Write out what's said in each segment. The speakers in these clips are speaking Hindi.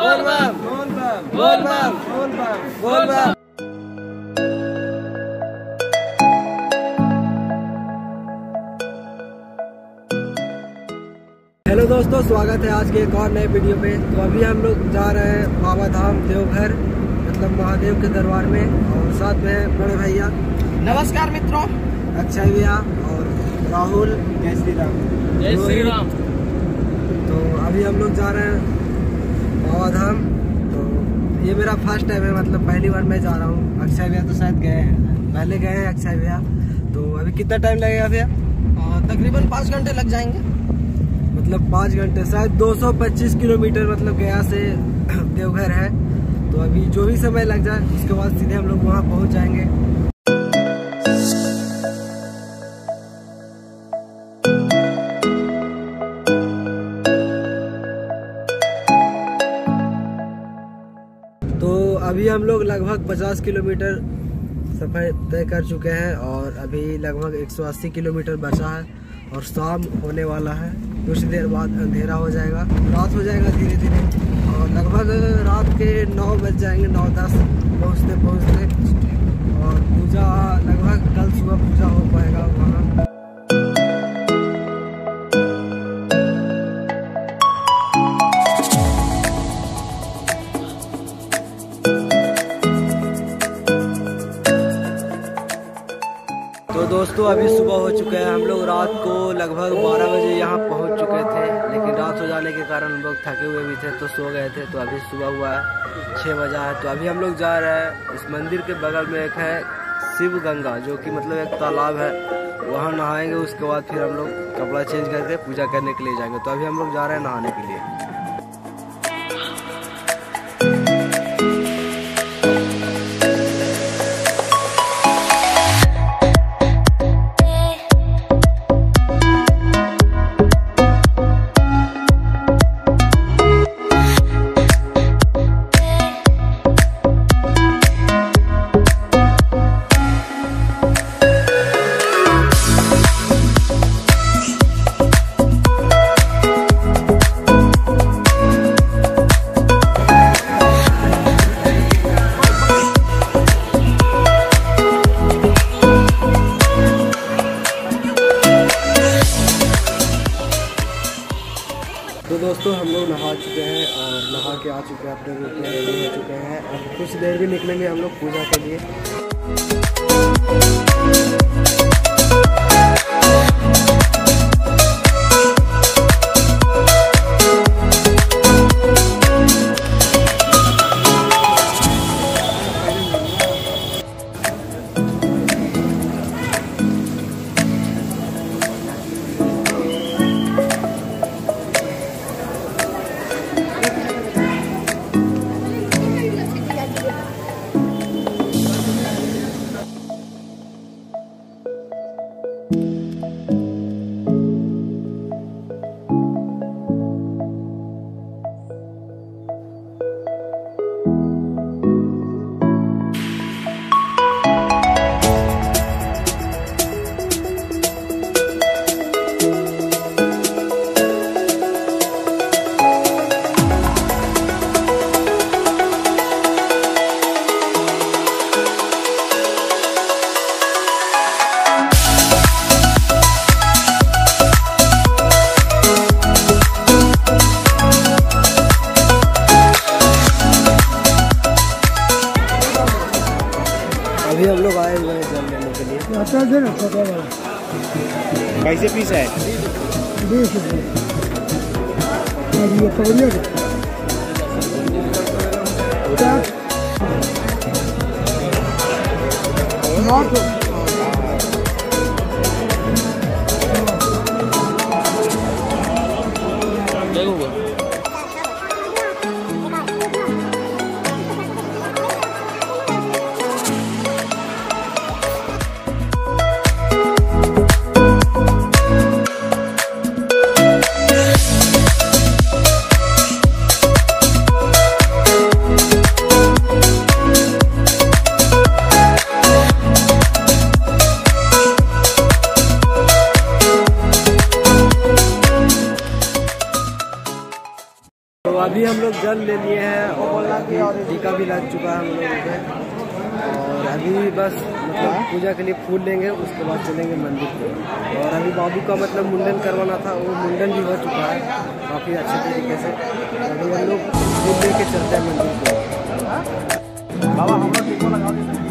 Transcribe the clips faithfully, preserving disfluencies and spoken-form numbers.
बोल बम बोल बम बोल बम बोल बम बोल बम। हेलो दोस्तों, स्वागत है आज के एक और नए वीडियो पे। तो अभी हम लोग जा रहे हैं बाबा धाम देवघर, मतलब महादेव के दरबार में, और साथ में बड़े भैया। नमस्कार मित्रों, अक्षय भैया और राहुल। जय श्री राम। जय श्री राम। तो अभी हम लोग जा रहे हैं बाबा धाम। तो ये मेरा फर्स्ट टाइम है, मतलब पहली बार मैं जा रहा हूँ। अक्षय भैया तो शायद गए हैं, पहले गए हैं अक्षय भैया। तो अभी कितना टाइम लगेगा भैया? तकरीबन पाँच घंटे लग जाएंगे। मतलब पाँच घंटे, शायद दो सौ पच्चीस किलोमीटर मतलब गया से देवघर है। तो अभी जो भी समय लग जाए उसके बाद सीधे हम लोग वहाँ पहुँच जाएंगे। तो अभी हम लोग लगभग पचास किलोमीटर सफर तय कर चुके हैं और अभी लगभग एक सौ अस्सी किलोमीटर बचा है और शाम होने वाला है। कुछ देर बाद अंधेरा हो जाएगा, रात हो जाएगा धीरे धीरे, और लगभग रात के नौ बज जाएंगे, नौ दस पहुँचते पहुँचते। और पूजा लगभग कल सुबह पूजा हो पाएगा वहाँ। तो दोस्तों अभी सुबह हो चुका है। हम लोग रात को लगभग बारह बजे यहाँ पहुँच चुके थे, लेकिन रात हो जाने के कारण हम लोग थके हुए भी थे तो सो गए थे। तो अभी सुबह हुआ है, छः बजा है। तो अभी हम लोग जा रहे हैं, इस मंदिर के बगल में एक है शिव गंगा, जो कि मतलब एक तालाब है, वहाँ नहाएंगे। उसके बाद फिर हम लोग कपड़ा चेंज करके पूजा करने के लिए जाएंगे। तो अभी हम लोग जा रहे हैं नहाने के लिए। तो दोस्तों हम लोग नहा चुके हैं और नहा के आ चुके हैं, अपने रूम में रेडी हो चुके हैं। और कुछ देर भी निकलेंगे हम लोग पूजा के लिए। अभी हम लोग आए हुए हैं जल लेने के लिए। कैसे पीस है? बीस रुपये। तो अभी हम लोग जल ले लिए हैं और टीका भी लग चुका है हम लोगों पे। और अभी बस मतलब पूजा के लिए फूल लेंगे, उसके बाद चलेंगे मंदिर पे। और अभी बाबू का मतलब मुंडन करवाना था, वो मुंडन भी हो चुका है काफ़ी अच्छे तरीके से। अभी हम लोग फूल लेके चलते हैं मंदिर पे। बाबा हम लोग टीका लगा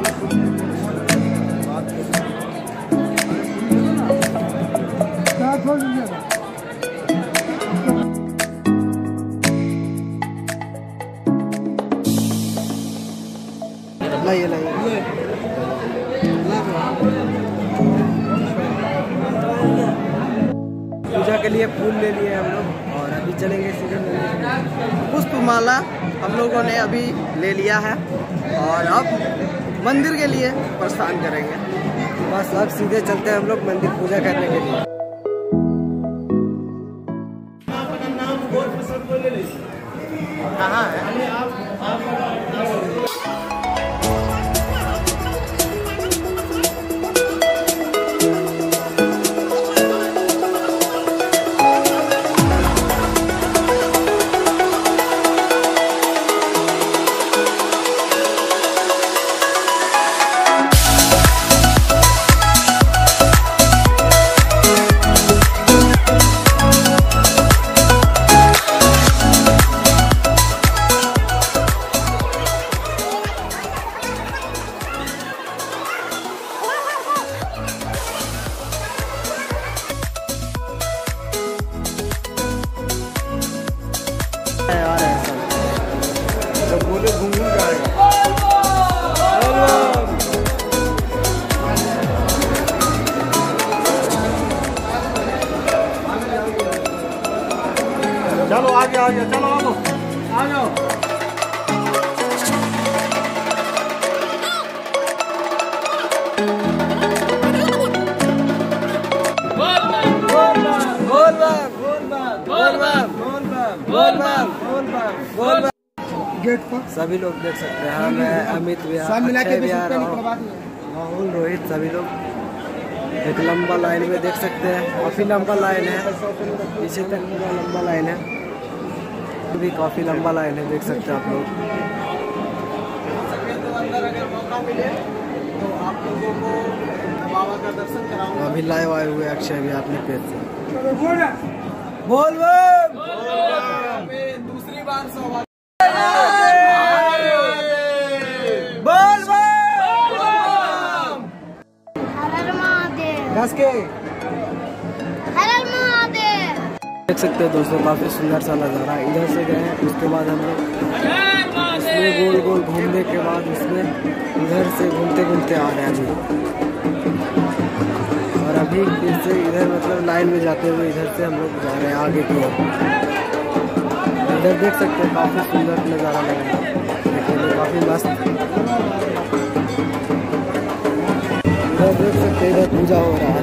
लाइए लाइए पूजा के लिए फूल ले लिए हम लोग और अभी चलेंगे सीधे मंदिर। पुष्प माला हम लोगों ने अभी ले लिया है और अब मंदिर के लिए प्रस्थान करेंगे। बस अब सीधे चलते हैं हम लोग मंदिर पूजा करने के लिए। कहाँ है? बोले घूम जाएगा। चलो आगे आगे चलो आओ आ जाओ। गेट पर सभी लोग देख सकते हैं। हाँ, मैं अमित भी अक्षय भी आ रहा हूँ, राहुल रोहित सभी लोग एक लंबा लाइन में देख सकते हैं। काफी लंबा लाइन है, पीछे तक पूरा लंबा लाइन है, भी काफी लंबा लाइन है देख सकते हैं आप लोग। अंदर अगर मौका मिले तो आप लोगों को बाबा का दर्शन कराऊंगा। अभी लाइव आए हुए अक्षय भी अपने पेज से बोल बोल दूसरी बार सौभाग्य के देख सकते हैं दोस्तों, काफी सुंदर सा नज़ारा। इधर से गए, उसके बाद हम लोग इसमें गोल गोल घूमने के बाद उसमें इधर से घूमते घूमते आ रहे हैं अभी। और अभी फिर से इधर मतलब लाइन में जाते हुए इधर से हम लोग जा रहे हैं आगे की ओर। इधर देख सकते हैं काफी सुंदर नज़ारा लग रहा है देखने में, काफी मस्त। इधर देख सकते हैं इधर पूजा हो रहा है।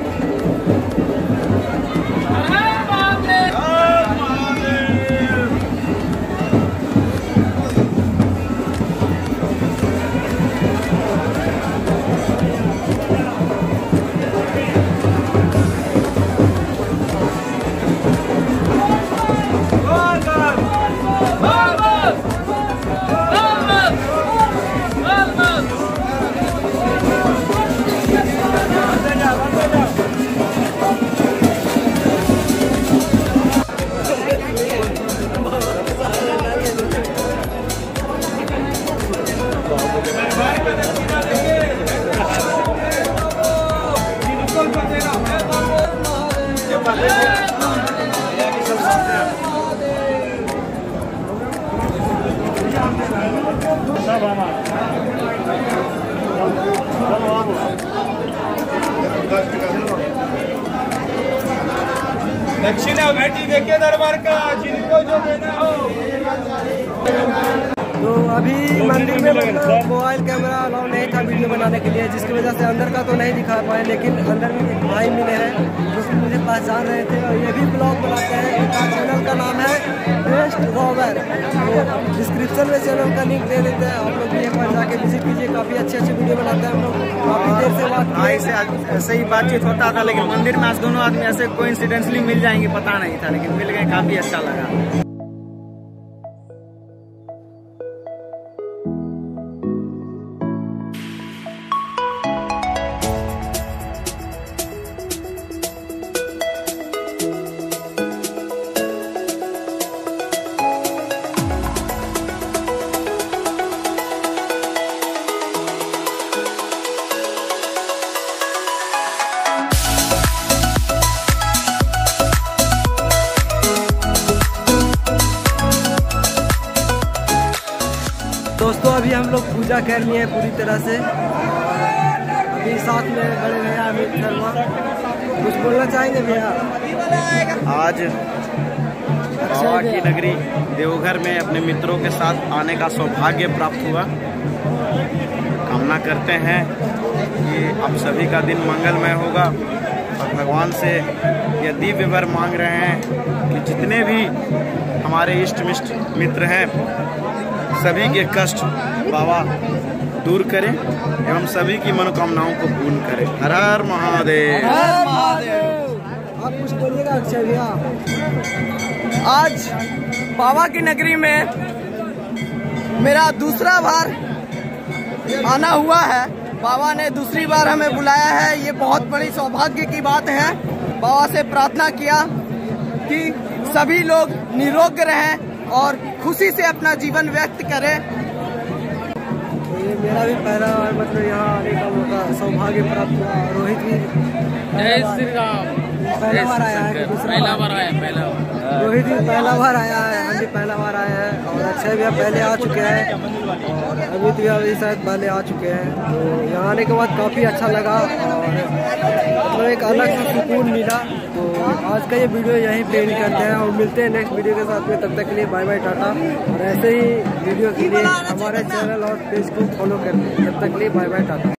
दक्षिणा बेटी देखे दरबार का, जिनको जो देना हो। तो अभी मंदिर में मतलब मोबाइल कैमरा अलाउ नहीं था वीडियो बनाने के लिए, जिसकी वजह से अंदर का तो नहीं दिखा पाए, लेकिन अंदर में एक भाई मिले हैं जो कि मुझे पहचान रहे थे और ये भी ब्लॉग बनाते हैं। इनका चैनल का नाम है बेस्ट रॉबर, तो डिस्क्रिप्शन में चैनल का लिंक दे देते हैं, आप लोग भी एक बार जाके विजिट कीजिए। काफ़ी अच्छे अच्छे वीडियो बनाते हैं हम लोग। काफ़ी देर से बात भाई से ऐसे ही बातचीत होता था, लेकिन मंदिर में आज दोनों आदमी ऐसे कोइंसिडेंटली मिल जाएंगे पता नहीं था, लेकिन मिल गए, काफ़ी अच्छा लगा। दोस्तों अभी हम लोग पूजा कर लिए हैं पूरी तरह से। अभी साथ में बड़े भैया अमित शर्मा, कुछ बोलना चाहेंगे भैया? आज बाबा की नगरी देवघर में अपने मित्रों के साथ आने का सौभाग्य प्राप्त हुआ। कामना करते हैं कि आप सभी का दिन मंगलमय होगा और भगवान से ये दिव्य वर मांग रहे हैं कि जितने भी हमारे इष्ट मिष्ट मित्र हैं सभी के कष्ट बाबा दूर करें एवं सभी की मनोकामनाओं को पूर्ण करें। हर हर महादेव। आप कुछ बोलिएगा अक्षय भैया? आज बाबा की नगरी में मेरा दूसरा बार आना हुआ है। बाबा ने दूसरी बार हमें बुलाया है, ये बहुत बड़ी सौभाग्य की बात है। बाबा से प्रार्थना किया कि सभी लोग निरोग रहें और खुशी से अपना जीवन व्यक्त करें। तो ये मेरा भी पहला बार मतलब यहाँ आने का मौका सौभाग्य प्राप्त हुआ। रोहित भी जय श्री राम। पहला बार आया है कि दूसरा पहला बार आया पहला बार। रोहित भी पहला बार आया है, हम भी पहला बार आए हैं और अक्षय भैया पहले आ चुके हैं और अमित भैया भी शायद पहले आ चुके हैं। तो यहाँ आने के बाद काफ़ी अच्छा लगा और मतलब एक अलग सा सुकून मिला। तो आज का ये वीडियो यहीं पे एंड करते हैं और मिलते हैं नेक्स्ट वीडियो के साथ में। तब तक के लिए बाय बाय टाटा। और ऐसे ही वीडियो के लिए हमारे चैनल और पेज को फॉलो करते हैं। तब तक के लिए बाय बाय टाटा।